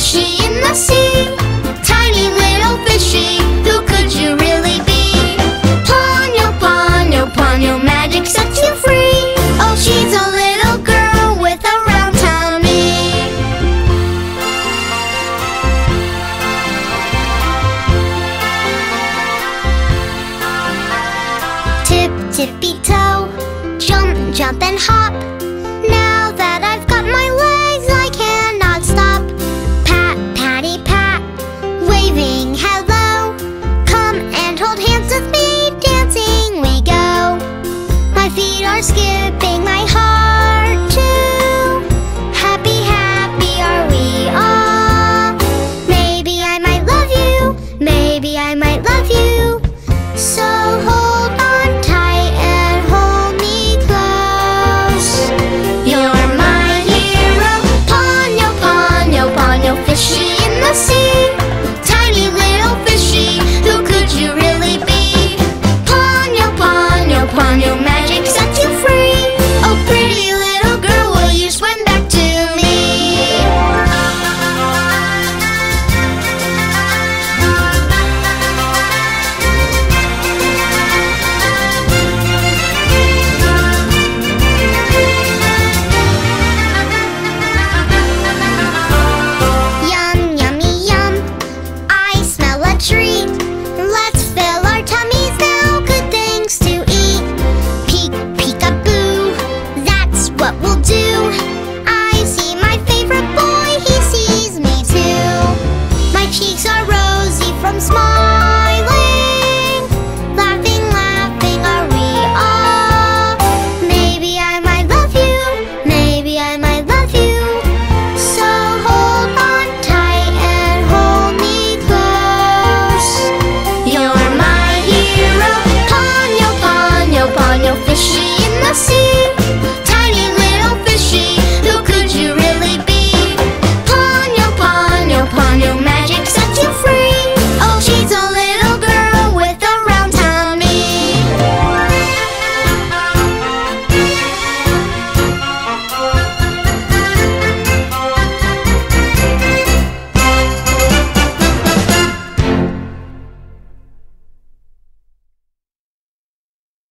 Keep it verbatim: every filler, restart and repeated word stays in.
fishy in the sea. Tiny little fishy, who could you really be? Ponyo, Ponyo, Ponyo, magic sets you free. Oh, she's a little girl with a round tummy. Tip, tippy toe, jump, jump and hop.